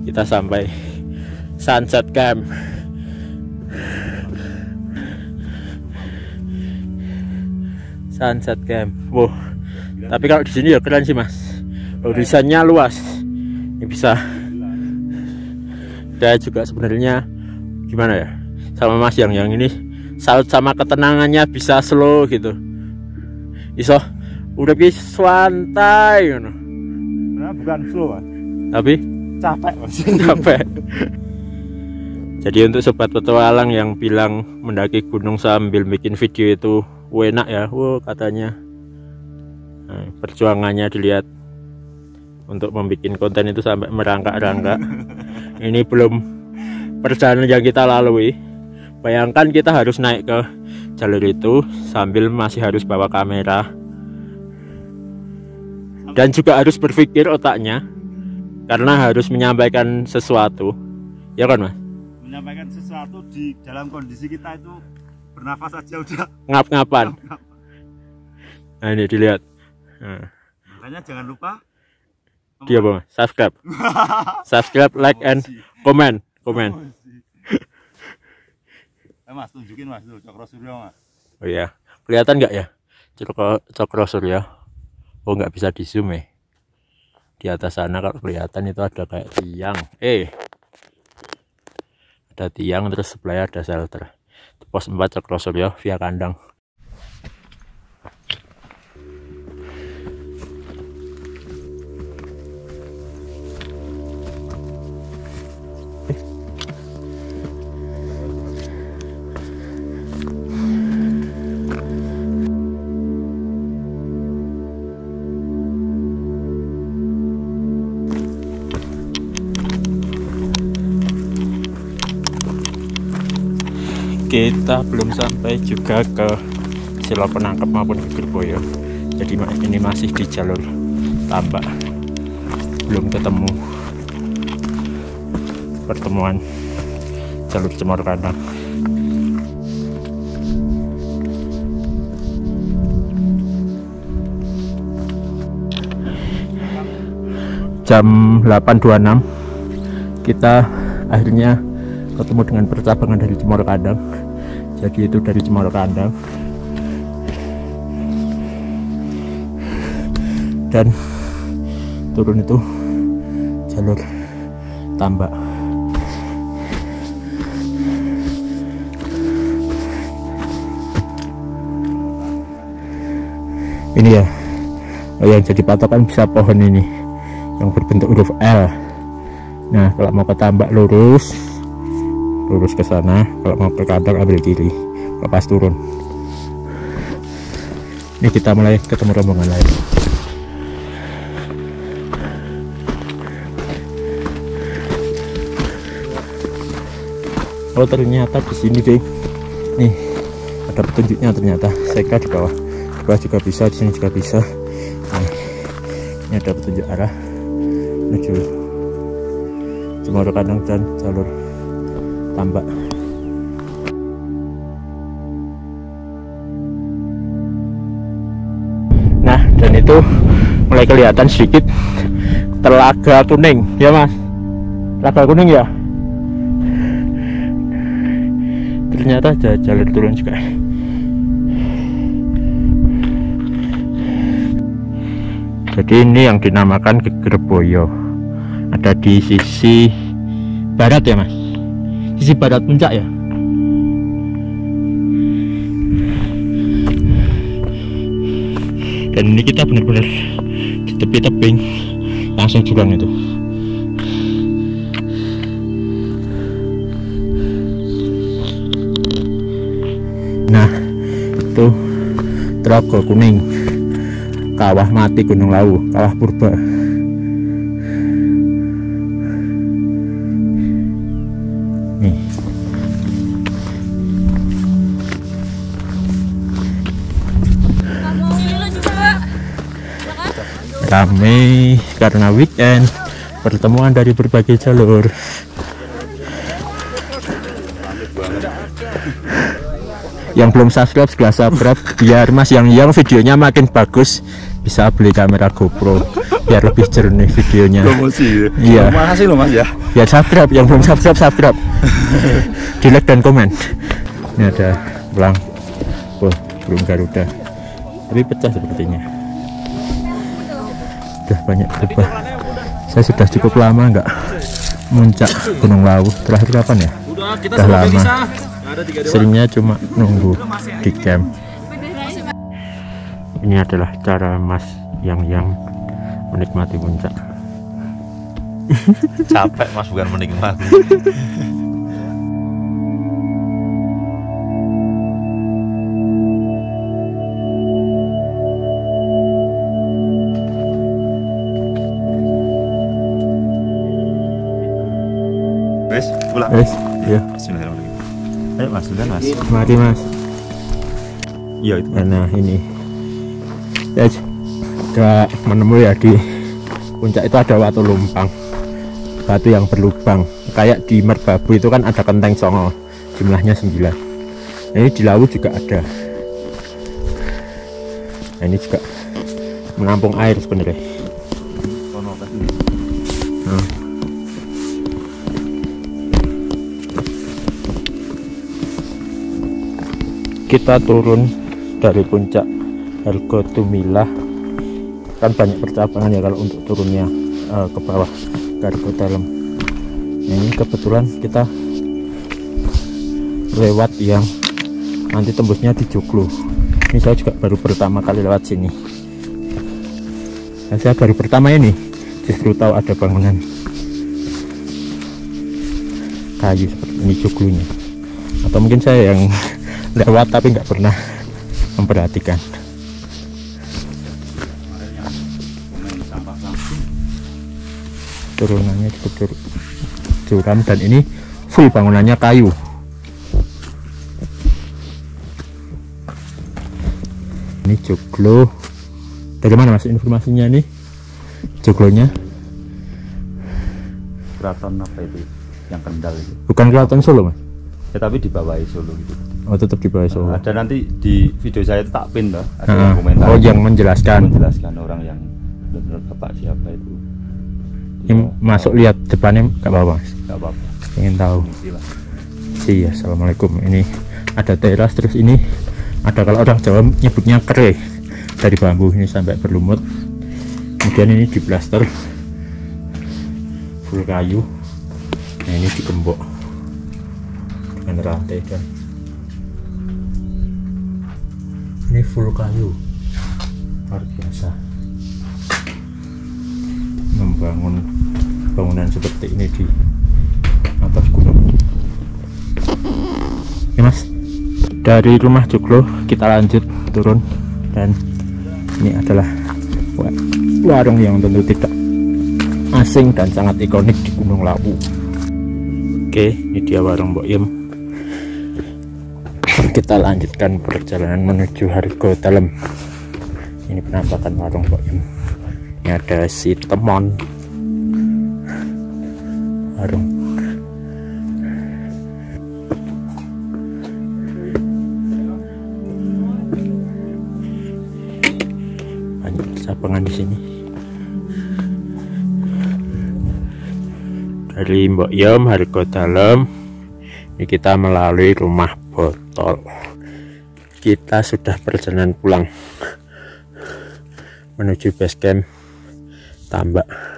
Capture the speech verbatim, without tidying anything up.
kita sampai sunset camp. Sunset camp. Wow. Tapi kalau di sini ya keren sih Mas. Horizonnya luas. Ini bisa. Saya juga sebenarnya gimana ya? Sama Mas yang yang ini salut sama ketenangannya, bisa slow gitu. Iso udah bisa santai gitu. Nah, bukan slow Mas. Tapi capek Mas. Capek. Jadi untuk sobat petualang yang bilang mendaki gunung sambil bikin video itu enak ya, wow katanya. Nah, perjuangannya dilihat untuk membuat konten itu sampai merangkak-rangkak. Ini belum perjalanan yang kita lalui. Bayangkan kita harus naik ke jalur itu sambil masih harus bawa kamera. Dan juga harus berpikir otaknya, karena harus menyampaikan sesuatu. Ya kan Mas? Menyampaikan sesuatu di dalam kondisi kita itu bernafas aja udah ngap-ngapan. Nah ini dilihat. Nah. Makanya jangan lupa dia bang, subscribe, subscribe, like and comment, comment. Eh Mas, tunjukin Mas tuh Cokro Suryo Mas. Oh iya, kelihatan nggak ya Cokro Cokro Suryo? Oh nggak bisa di zoom ya. Di atas sana kalau kelihatan itu ada kayak tiang. Eh, ada tiang terus sebelahnya ada shelter. Pos empat Cokro Suryo via kandang. Kita belum sampai juga ke Silo Penangkep maupun Gegerboyo. Jadi ini masih di jalur tambak, belum ketemu pertemuan jalur Cemor Kandang. Jam delapan dua puluh enam kita akhirnya ketemu dengan percabangan dari Cemor Kandang. Jadi itu dari Cemor Kandang dan turun itu jalur tambak. Ini ya yang jadi patokan bisa pohon ini yang berbentuk huruf L. Nah kalau mau ke tambak lurus lurus ke sana, kalau mau ke kandang ambil kiri, lepas turun. Ini kita mulai ketemu rombongan lain. Oh ternyata di sini deh, nih ada petunjuknya ternyata. Seka di bawah, di bawah juga bisa, di sini juga bisa. Nah, ini ada petunjuk arah menuju Cemor Kandang dan jalur tambak. Nah dan itu mulai kelihatan sedikit Telaga Kuning ya Mas, Telaga Kuning ya. Ternyata ada jalur turun juga. Jadi ini yang dinamakan Gegerboyo, ada di sisi barat ya Mas, sisi barat puncak ya. Dan ini kita benar-benar di tepi tebing langsung jurang itu. Nah itu Telaga Kuning, Kawah Mati Gunung Lawu, Kawah Purba. Ramai karena weekend, pertemuan dari berbagai jalur. Yang belum subscribe segera subscribe biar Mas yang yang videonya makin bagus bisa beli kamera GoPro. biar lebih jernih videonya. Promosi. Iya. Terima kasih loh Mas ya. Biar subscribe, yang belum subscribe subscribe. Di like dan komen. Ini ada belang, oh burung Garuda, tapi pecah sepertinya. Sudah banyak berubah. Saya sudah cukup lama nggak muncak Gunung Lawu. Terakhir kapan ya? Sudah lama. Seringnya cuma nunggu di camp. Ini adalah cara Mas yang yang menikmati puncak. Capek Mas, bukan menikmati. Wes, pulang. Wes, ya. Bismillahirrahmanirrahim. Ayo Mas, duluan Mas. Mari Mas. Iya itu. Nah ini, ya sudah menemui ya di puncak itu ada batu lumpang, batu yang berlubang. Kayak di Merbabu itu kan ada Kenteng Songo, jumlahnya sembilan. Nah, ini di Lawu juga ada. Nah, ini juga menampung air sebenarnya. Nah. Kita turun dari puncak Argotumilah, kan banyak percabangan ya kalau untuk turunnya uh, ke bawah ke Argotalem. Nah, ini kebetulan kita lewat yang nanti tembusnya di Joglo. Ini saya juga baru pertama kali lewat sini. Nah, saya baru pertama ini justru tahu ada bangunan kayu seperti ini Joglonya, atau mungkin saya yang lewat tapi nggak pernah memperhatikan. Turunannya cukup curam dan ini full bangunannya kayu. Ini Joglo. Dari mana Mas informasinya nih? Joglonya? Keraton apa itu? Yang Kendal itu. Bukan Keraton Solo Mas? Ya tapi di bawah Solo gitu. Oh tetap di bawah Solo. Ada nanti di video saya itu tak pin loh. Ada Ah, yang komentar. oh yang menjelaskan. Menjelaskan orang yang benar bapak siapa itu. Ini masuk lihat depannya nggak apa-apa Mas? Nggak apa-apa. Ingin tahu. Istilah. Iya, assalamualaikum. Ini ada teras, terus ini ada, kalau orang Jawa nyebutnya kere, dari bambu ini sampai berlumut. Kemudian ini diplaster full kayu. Nah ini digembok dengan rantai dan ini full kayu. Luar biasa membangun bangunan seperti ini di atas gunung. Oke Mas, dari rumah Joglo kita lanjut turun, dan ini adalah warung yang tentu tidak asing dan sangat ikonik di Gunung Lawu. Oke, ini dia warung Mbok Yem. Kita lanjutkan perjalanan menuju Argotalem. Ini penampakan warung Mbok Yem. Ini ada si Temon warung. Banyak percabangan di sini. Dari Mbok Yem Argotalem ini kita melalui Rumah Botol. Kita sudah perjalanan pulang menuju base camp Tambak.